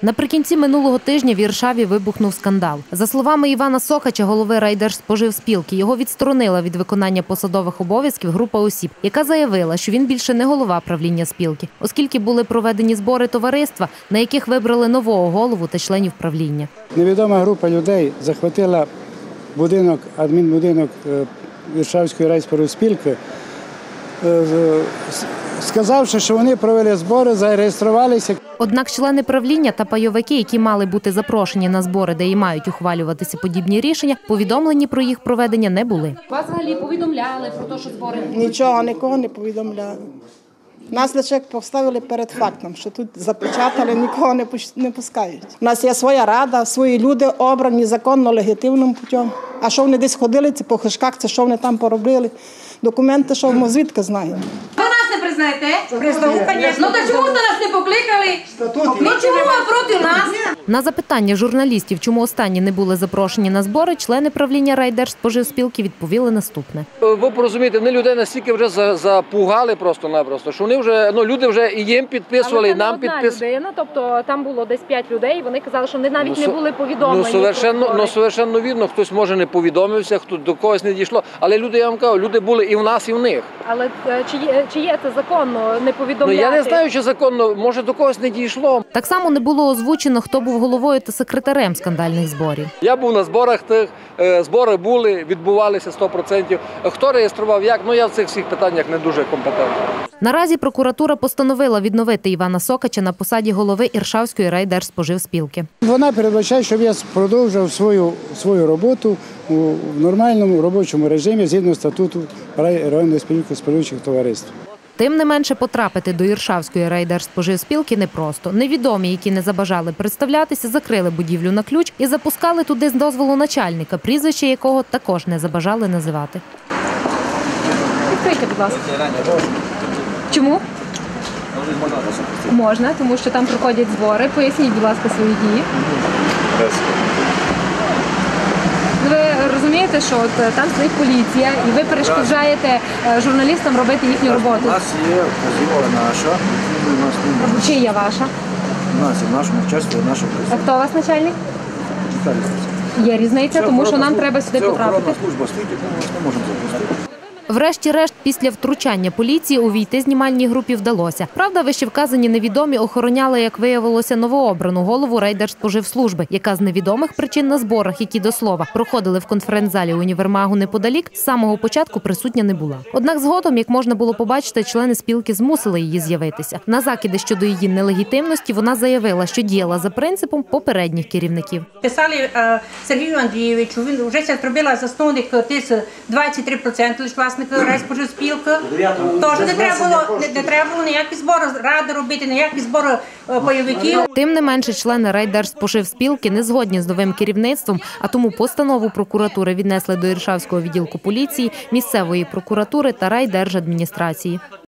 Наприкінці минулого тижня в Іршаві вибухнув скандал. За словами Івана Сохача, голови райдержспоживспілки, його відсторонила від виконання посадових обов'язків група осіб, яка заявила, що він більше не голова правління спілки, оскільки були проведені збори товариства, на яких вибрали нового голову та членів правління. Невідома група людей захватила адмінбудинок Іршавської райспоживспілки, сказавши, що вони провели збори, зареєструвалися. Однак члени правління та пайовики, які мали бути запрошені на збори, де і мають ухвалюватися подібні рішення, повідомлені про їх проведення не були. Вас взагалі повідомляли про те, що збори? Нічого, нікого не повідомляли. Нас лише поставили перед фактом, що тут запечатали, нікого не пускають. У нас є своя рада, свої люди обрані законно, легітимним путем. А що вони десь ходили, це по хишках, це що вони там поробили. Документи, що ми звідки знаємо. Ви нас не признаєте? Признаю, звісно. Ну то чому ж нас не покликали? Ну чому ви проти нас? На запитання журналістів, чому останні не були запрошені на збори, члени правління райдержспоживспілки відповіли наступне. Ви порозумієте, вони людей настільки вже запугали просто-напросто, що вони вже, люди вже і їм підписували, і нам підписували. Тобто там було десь 5 людей, вони казали, що вони навіть не були повідомлені. Совершенно вірно, хтось може не повідомився, хто до когось не дійшло, але люди, я вам кажу, люди були і в нас, і в них. Але чи є це законно не повідомляти? Я не знаю, чи законно, може до когось не дійшло. Так само не було озвучено, хто був головою та секретарем скандальних зборів. Я був на зборах тих, збори були, відбувалися 100%. Хто реєстрував, як, я в цих всіх питаннях не дуже компетентний. Наразі прокуратура постановила відновити Івана Сохача на посаді голови Іршавської райдержспоживспілки. Вона передбачає, щоб я продовжував свою роботу у нормальному робочому режимі згідно статуту районної спілки споживчих товариств. Тим не менше, потрапити до Іршавської райдержспоживспілки непросто. Невідомі, які не забажали представлятися, закрили будівлю на ключ і запускали туди з дозволу начальника, прізвище якого також не забажали називати. Відкрийте, будь ласка. Чому? Можна, тому що там проходять збори. Поясніть, будь ласка, свої дії. Ви розумієте, що там стоїть поліція і ви перешкоджаєте журналістам робити їхню роботу? У нас є вказівка наша. Чия ваша? У нас є в нашому часті, в нашому А хто у вас начальник? Є різниця, тому що нам треба сюди потрапити. Це охоронна служба стоїть, ми вас не можемо запустити. Врешті-решт, після втручання поліції увійти знімальній групі вдалося. Правда, вищевказані невідомі охороняли, як виявилося, новообрану голову райдержспоживслужби, яка з невідомих причин на зборах, які, до слова, проходили в конференц-залі універмагу неподалік, з самого початку присутня не була. Однак згодом, як можна було побачити, члени спілки змусили її з'явитися. На закиди щодо її нелегітимності вона заявила, що діяла за принципом попередніх керівників. Писали Сергію Андрійовичу, він вже це зробила засновник 23% лише власник райспоживспілки. Тож не треба було ніякі збори ради робити, ніякі збори пайовиків. Тим не менше, члени райдержспоживспілки не згодні з новим керівництвом, а тому постанову прокуратури віднесли до Іршавського відділку поліції, місцевої прокуратури та райдержадміністрації.